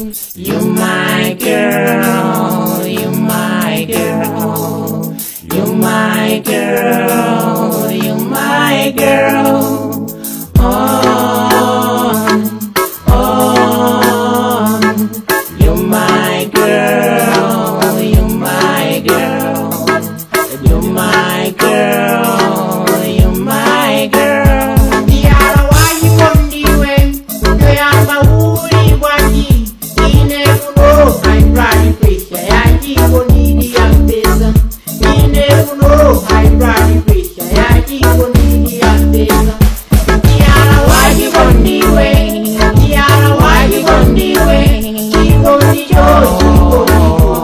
You my girl, you my girl, you my girl, you my girl. You my girl, you my girl, you my girl, you my girl. Diara yachikondi we, doyamba uri wangi, ine kuno hairani pressure, yachikondi ndiyambeza, ine kuno hairani pressure, yachikondi ndiyambeza. Diara yachikondi we, diara yachikondi we, chikondi cho chikondi.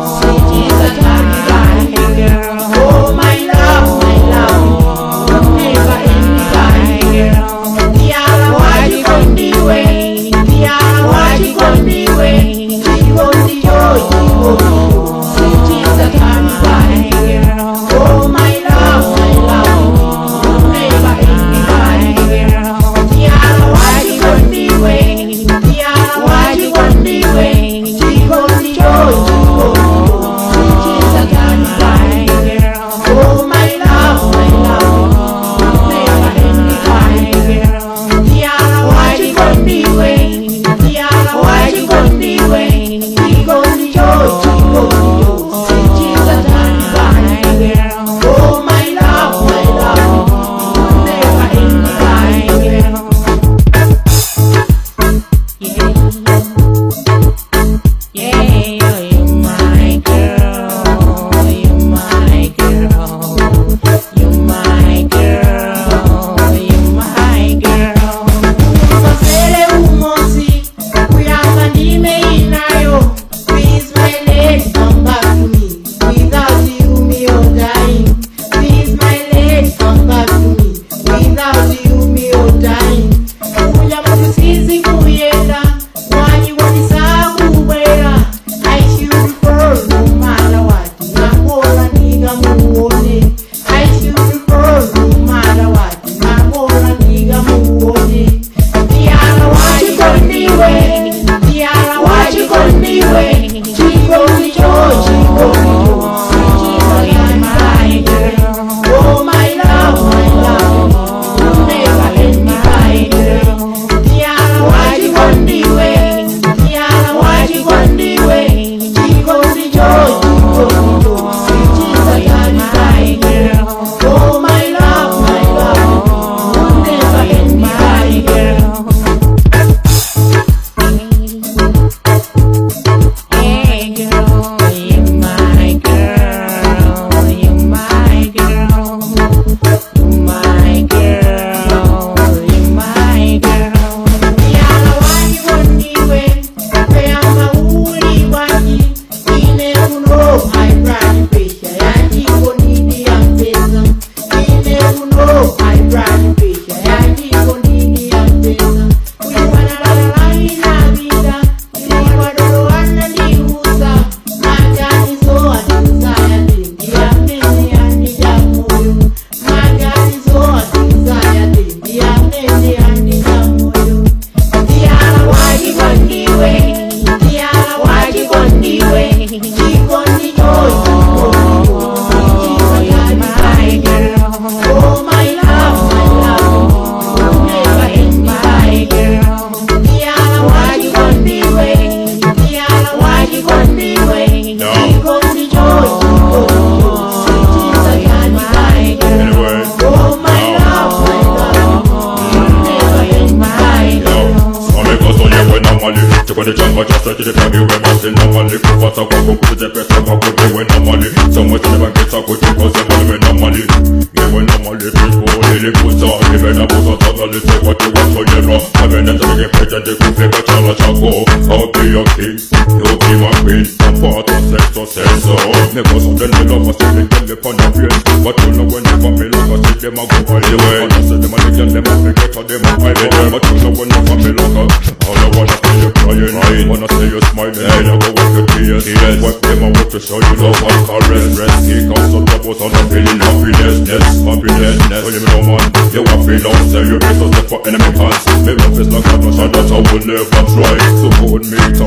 The jungle just like the family we're busting normally. But I walk up to the best of my good way normally. Some way to never get a good because they want me normally. Yeah, when normally people really put on. Even a boss on top of the say what you want so you know. I'm in the get better they could play but I'll chaco. I'll be your king, you'll be my queen. I'm part of sex or say so. Never saw the nigga must have been tell upon the face. But you know when you come in like I see them I go all the way. And I say them a nigga them a forget how them a fight. But you know when you come in like all I wanna see you crying. Wanna see you smiling, then I go with your tears. Wipe them out to show you love and caress. Rest, he comes on top of the feeling happiness. Happiness, so you know man, you want feel out, say you raise us for enemy hands. My love is like a touch and that I will never try. So hold me, touch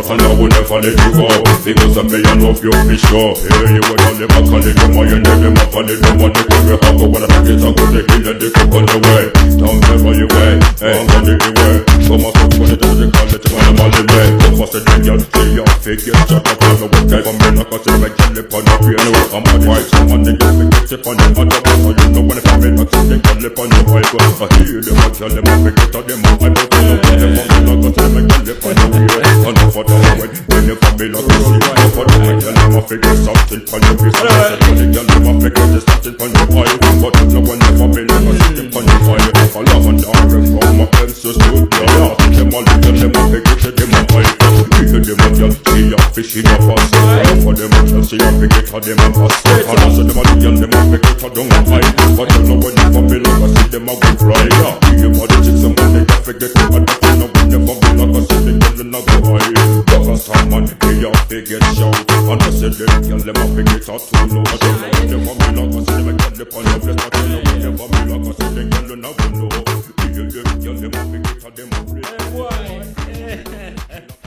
and I will never let you go. Because I may love you for sure. Hey, you would only back on the demo, you need them up on the demo. They could be hard, but when I get a good hill and they cook on the way. Don't never you way, hey, I'm on the way. So much of what it is, they call it, man, I'm on the way. So much of the girl, see your figure, shut up on the way. Guys, I'm in a custom, like, lip on the piano. I'm on the white, so I'm on the girl, we get on the other one. So you know when I'm in a custom, they call lip on the white. I hear them, I tell them, I forget on them, I don't know what them on the log, I tell them, I call lip on the piano. And for the way, when you come in, I can see you. For the way, tell them, I forget something on your face. I tell the girl, I forget there's something on your eye. But you know when you come in, I can see them on your eye. I love and I from my pencils to the yard. Them all the girl, them I forget them on eye. You hear them on your see your fish in your past. For them, I can see your forget how them on past. And also them all the girl, them I forget how them on eye. But you know when you come in, I can see them on good fry. You body chicks and when they forget them, I don't know when you come in, I can see them girl on the eye. Because someone, they are forget shout. And I said them girl, them I forget how to know. I don't know when you come in, I can see them girl, them on your face. But you know when you come in, I can see them girl on the know. You them girl, them I forget how them on play.